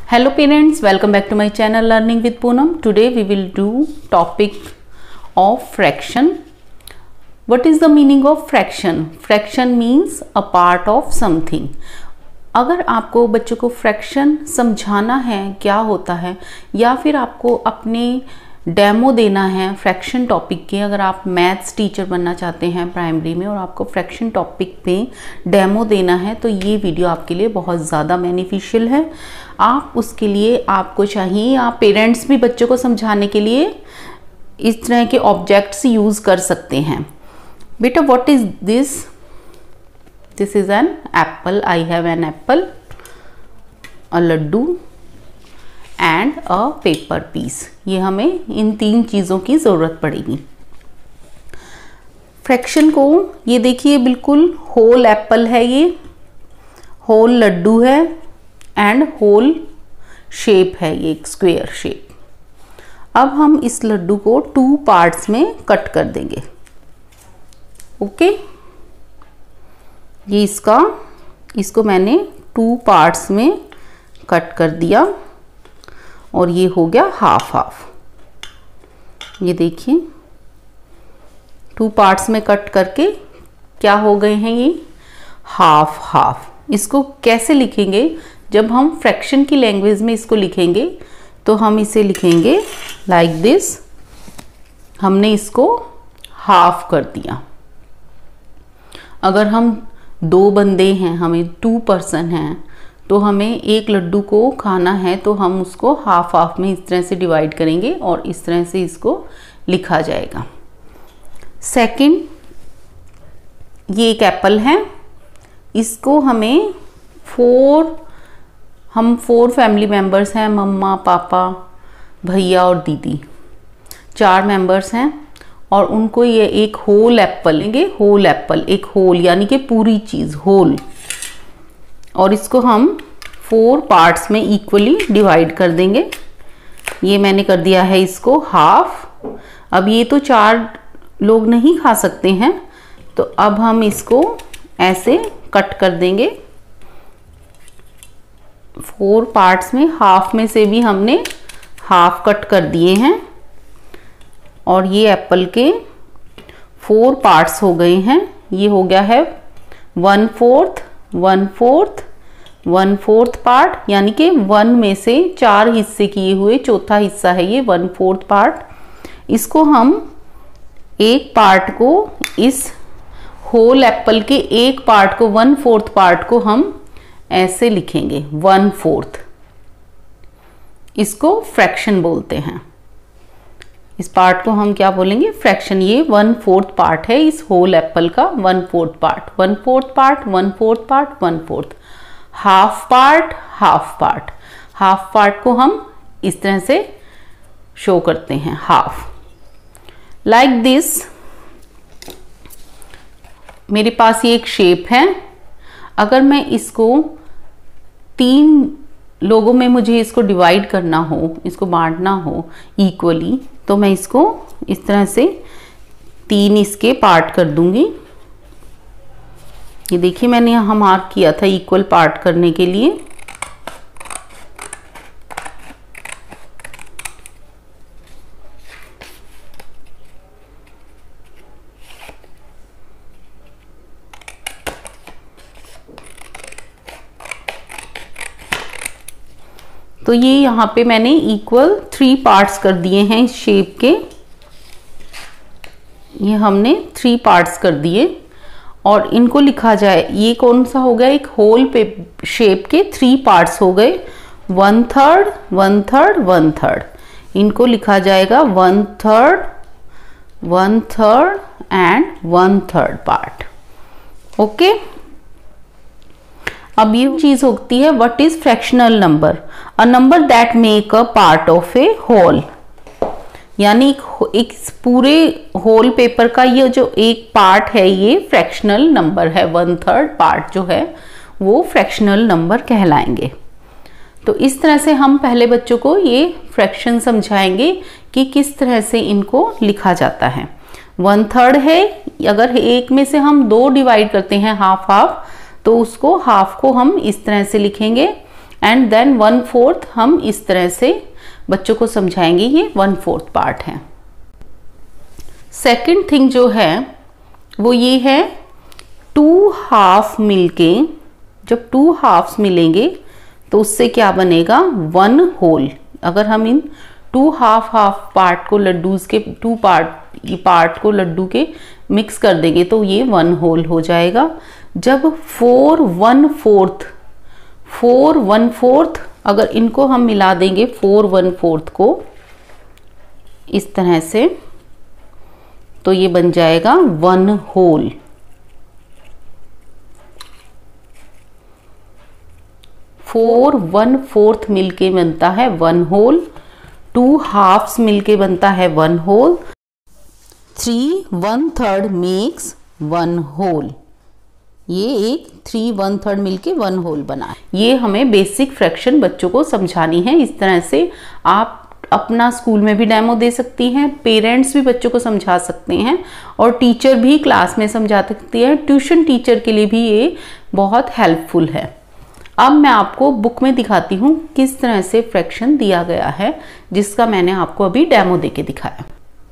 Hello parents, welcome back to my channel Learning with Poonam. Today we will do topic of fraction. What is the meaning of fraction? Fraction means a part of something. अगर आपको बच्चों को fraction समझाना है क्या होता है या फिर आपको अपने डेमो देना है फ्रैक्शन टॉपिक के, अगर आप मैथ्स टीचर बनना चाहते हैं प्राइमरी में और आपको फ्रैक्शन टॉपिक पे डेमो देना है तो ये वीडियो आपके लिए बहुत ज़्यादा बेनिफिशियल है। आप उसके लिए आपको चाहिए, आप पेरेंट्स भी बच्चों को समझाने के लिए इस तरह के ऑब्जेक्ट्स यूज़ कर सकते हैं। बेटा what is this? This is an apple. I have an apple, a laddu and a paper piece. ये हमें इन तीन चीज़ों की ज़रूरत पड़ेगी। फ्रैक्शन को ये देखिए बिल्कुल होल एप्पल है, ये होल लड्डू है एंड होल शेप है, ये एक स्क्वायर शेप। अब हम इस लड्डू को 2 पार्ट्स में कट कर देंगे। ओके, ये इसको मैंने 2 पार्ट्स में कट कर दिया और ये हो गया हाफ हाफ। ये देखिए 2 पार्ट्स में कट करके क्या हो गए हैं ये हाफ हाफ। इसको कैसे लिखेंगे? जब हम फ्रैक्शन की लैंग्वेज में इसको लिखेंगे तो हम इसे लिखेंगे लाइक दिस। हमने इसको हाफ कर दिया। अगर हम 2 बंदे हैं, हमें 2 पर्सन हैं, तो हमें एक लड्डू को खाना है तो हम उसको हाफ हाफ में इस तरह से डिवाइड करेंगे और इस तरह से इसको लिखा जाएगा। सेकंड, ये एक एप्पल है, इसको हमें 4 फैमिली मेंबर्स हैं, मम्मा पापा भैया और दीदी, 4 मेंबर्स हैं और उनको ये एक होल एप्पल लेंगे। होल एप्पल, एक होल यानी कि पूरी चीज़ होल, और इसको हम 4 पार्ट्स में इक्वली डिवाइड कर देंगे। ये मैंने कर दिया है इसको हाफ। अब ये तो 4 लोग नहीं खा सकते हैं तो अब हम इसको ऐसे कट कर देंगे 4 पार्ट्स में। हाफ में से भी हमने हाफ कट कर दिए हैं और ये एप्पल के 4 पार्ट्स हो गए हैं। ये हो गया है 1/4 1/4 1/4 पार्ट, यानी कि 1 में से 4 हिस्से किए हुए चौथा हिस्सा है ये 1/4 पार्ट। इसको हम एक पार्ट को, इस होल एप्पल के एक पार्ट को 1/4 पार्ट को हम ऐसे लिखेंगे 1/4। इसको फ्रैक्शन बोलते हैं। इस पार्ट को हम क्या बोलेंगे? फ्रैक्शन। ये 1/4 पार्ट है इस होल एप्पल का, 1/4 part 1/4 part 1/4 part 1/4। Half part half part. Half part को हम इस तरह से शो करते हैं हाफ, लाइक दिस। मेरे पास ये एक शेप है। अगर मैं इसको 3 लोगों में मुझे इसको डिवाइड करना हो, इसको बांटना हो इक्वली, तो मैं इसको इस तरह से 3 इसके पार्ट कर दूंगी। ये देखिए मैंने यहाँ मार्क किया था इक्वल पार्ट करने के लिए। तो ये यहाँ पे मैंने इक्वल 3 पार्ट्स कर दिए हैं इस शेप के। ये हमने 3 पार्ट्स कर दिए और इनको लिखा जाए, ये कौन सा हो गया? एक होल पे शेप के 3 पार्ट्स हो गए, 1/3 1/3 1/3। इनको लिखा जाएगा 1/3 1/3 एंड 1/3 पार्ट। ओके, अब ये चीज होती है what is fractional number? A number that make a part of a whole, यानी एक पूरे होल पेपर का ये जो एक पार्ट है ये फ्रैक्शनल नंबर है। 1/3 पार्ट जो है वो फ्रैक्शनल नंबर कहलाएंगे। तो इस तरह से हम पहले बच्चों को ये फ्रैक्शन समझाएंगे कि किस तरह से इनको लिखा जाता है। 1/3 है, अगर एक में से हम 2 डिवाइड करते हैं हाफ हाफ, तो उसको हाफ को हम इस तरह से लिखेंगे एंड देन 1/4 हम इस तरह से बच्चों को समझाएंगे, ये 1/4 पार्ट है। सेकंड थिंग जो है वो ये है 2 हाफ मिलके, जब 2 हाफ्स मिलेंगे तो उससे क्या बनेगा 1 होल। अगर हम इन 2 हाफ पार्ट को लड्डूज के 2 पार्ट को लड्डू के मिक्स कर देंगे तो ये 1 होल हो जाएगा। जब 4 1/4 अगर इनको हम मिला देंगे 4 1/4 को इस तरह से तो ये बन जाएगा 1 होल। 4 1/4 मिलके बनता है 1 होल, 2 हाफ्स मिलके बनता है 1 होल, 3 1/3 मेक्स 1 होल। ये एक 3 1/3 मिलके 1 होल बना है। ये हमें बेसिक फ्रैक्शन बच्चों को समझानी है। इस तरह से आप अपना स्कूल में भी डेमो दे सकती हैं, पेरेंट्स भी बच्चों को समझा सकते हैं और टीचर भी क्लास में समझा सकती है। ट्यूशन टीचर के लिए भी ये बहुत हेल्पफुल है। अब मैं आपको बुक में दिखाती हूँ किस तरह से फ्रैक्शन दिया गया है, जिसका मैंने आपको अभी डेमो देके दिखाया।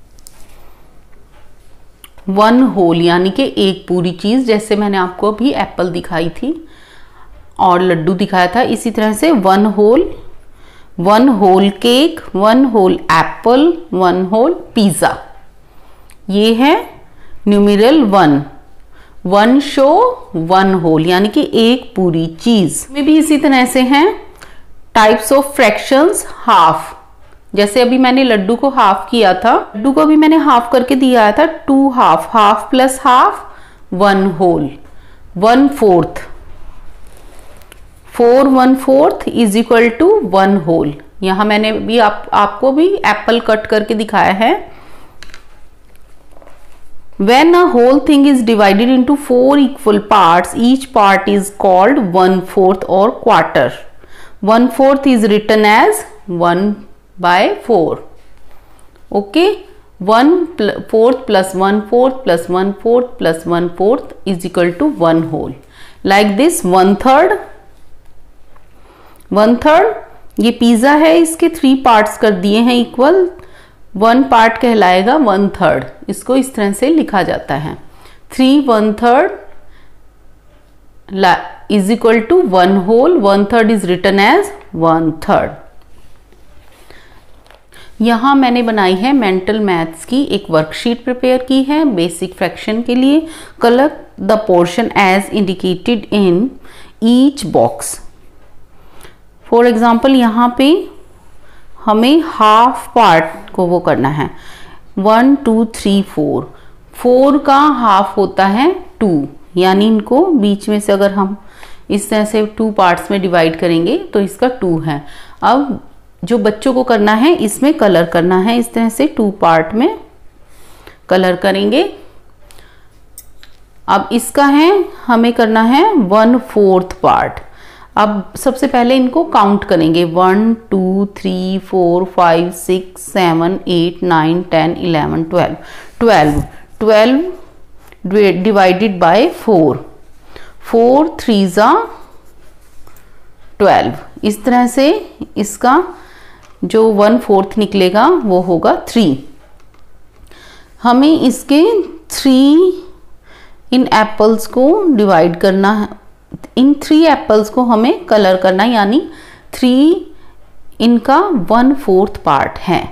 1 होल यानी कि एक पूरी चीज, जैसे मैंने आपको अभी एप्पल दिखाई थी और लड्डू दिखाया था, इसी तरह से 1 whole, 1 whole cake, 1 whole apple, 1 whole pizza. ये है न्यूमेरल 1 शो 1 होल यानी कि एक पूरी चीज में भी इसी तरह से हैं टाइप्स ऑफ फ्रैक्शंस। हाफ, जैसे अभी मैंने लड्डू को हाफ किया था, लड्डू को भी मैंने हाफ करके दिया था 2 half, half plus half 1 whole. 1/4, 4 1/4 is equal to 1 whole. यहां मैंने भी आपको भी एप्पल कट करके दिखाया है। When a whole thing is divided into 4 equal parts, each part is called 1/4 or quarter. 1/4 is written as 1/4. Okay, 1/4 plus 1/4 plus 1/4 plus 1/4 is equal to 1 whole. Like this 1/3. 1/3 ये pizza है, इसके 3 parts कर दिए हैं equal, 1 part कहलाएगा 1/3। इसको इस तरह से लिखा जाता है 3 1/3 is equal to 1 whole. 1/3 is written as 1/3। यहां मैंने बनाई है मेंटल मैथ्स की एक वर्कशीट प्रिपेयर की है बेसिक फ्रैक्शन के लिए। Collect the portion as indicated in each box. For example यहाँ पे हमें हाफ पार्ट को वो करना है 1 2 3 4। 4 का हाफ होता है 2, यानी इनको बीच में से अगर हम इस तरह से 2 पार्ट्स में डिवाइड करेंगे तो इसका 2 है। अब जो बच्चों को करना है इसमें कलर करना है, इस तरह से 2 पार्ट में कलर करेंगे। अब इसका है हमें करना है 1/4 पार्ट। अब सबसे पहले इनको काउंट करेंगे 1 2 3 4 5 6 7 8 9 10 11 12 डिवाइडेड बाय 4। 4 3 12। इस तरह से इसका जो 1/4 निकलेगा वो होगा 3। हमें इसके 3 इन एप्पल्स को डिवाइड करना है, इन 3 एप्पल्स को हमें कलर करना, यानी 3 इनका 1/4 पार्ट है।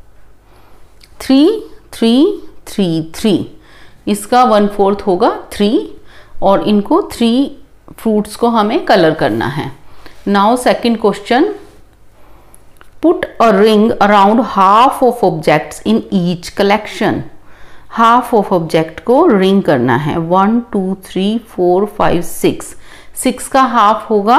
3 3 3 3 इसका 1/4 होगा 3 और इनको 3 फ्रूट्स को हमें कलर करना है। Now second question, put a ring around half of objects in each collection. Half of object को रिंग करना है 1 2 3 4 5 6। 6 का हाफ होगा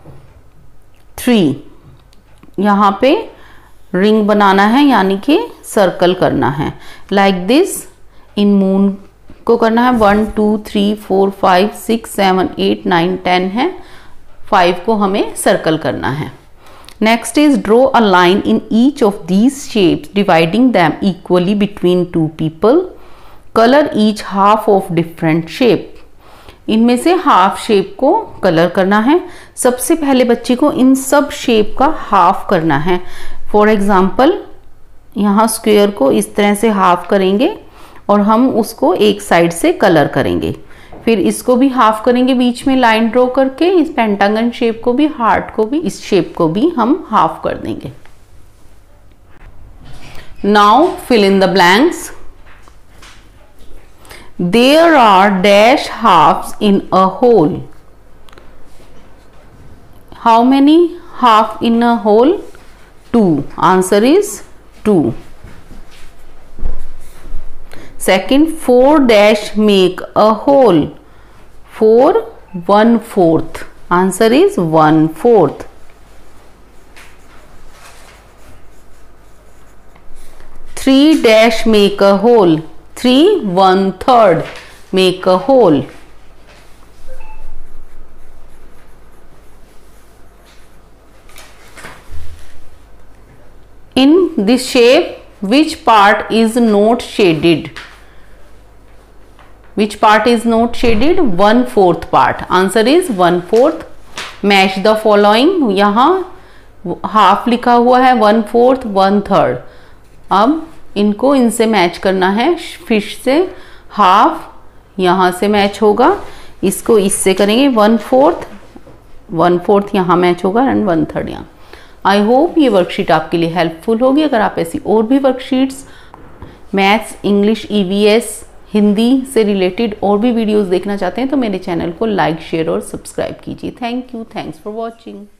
3। यहाँ पे रिंग बनाना है यानी कि सर्कल करना है। लाइक दिस इन मून को करना है 1 2 3 4 5 6 7 8 9 10 है, 5 को हमें सर्कल करना है। Next is draw a line in each of these shapes dividing them equally between 2 people. Colour each half of different shape. इनमें से हाफ शेप को कलर करना है। सबसे पहले बच्चे को इन सब शेप का हाफ करना है। फॉर एग्जाम्पल यहाँ स्क्वायर को इस तरह से हाफ करेंगे और हम उसको एक साइड से कलर करेंगे। फिर इसको भी हाफ करेंगे, बीच में लाइन ड्रॉ करके इस पेंटागन शेप को भी, हार्ट को भी, इस शेप को भी हम हाफ कर देंगे। Now fill in the blanks. There are dash halves in a whole. How many half in a whole? 2. Answer is 2. Second, 4 dash make a whole. 4 1/4. Answer is 1/4. 3 dash make a whole. 3 1/3 make a whole. In this shape, which part is not shaded? Which part is not shaded? 1/4 part. Answer is 1/4. Match the following. यहाँ half लिखा हुआ है, 1/4 1/3. अब इनको इनसे match करना है। Fish से हाफ यहाँ से मैच होगा, इसको इससे करेंगे 1/4 यहाँ मैच होगा एंड 1/3 यहाँ। आई होप ये वर्कशीट आपके लिए हेल्पफुल होगी। अगर आप ऐसी और भी worksheets maths, English, EVS, Hindi से रिलेटेड और भी वीडियोस देखना चाहते हैं तो मेरे चैनल को लाइक, शेयर और सब्सक्राइब कीजिए। Thank you, thanks for watching.